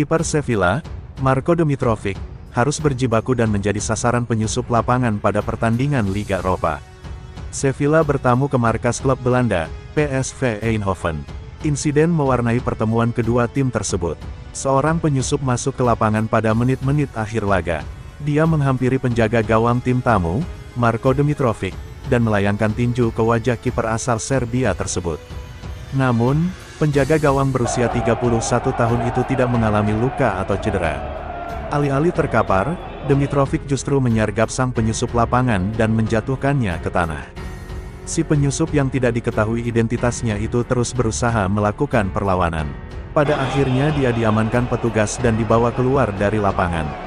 Kiper Sevilla, Marko Dimitrovic, harus berjibaku dan menjadi sasaran penyusup lapangan pada pertandingan Liga Eropa. Sevilla bertamu ke markas klub Belanda, PSV Eindhoven. Insiden mewarnai pertemuan kedua tim tersebut. Seorang penyusup masuk ke lapangan pada menit-menit akhir laga. Dia menghampiri penjaga gawang tim tamu, Marko Dimitrovic, dan melayangkan tinju ke wajah kiper asal Serbia tersebut. Namun, penjaga gawang berusia 31 tahun itu tidak mengalami luka atau cedera. Alih-alih terkapar, Dimitrovic justru menyergap sang penyusup lapangan dan menjatuhkannya ke tanah. Si penyusup yang tidak diketahui identitasnya itu terus berusaha melakukan perlawanan. Pada akhirnya dia diamankan petugas dan dibawa keluar dari lapangan.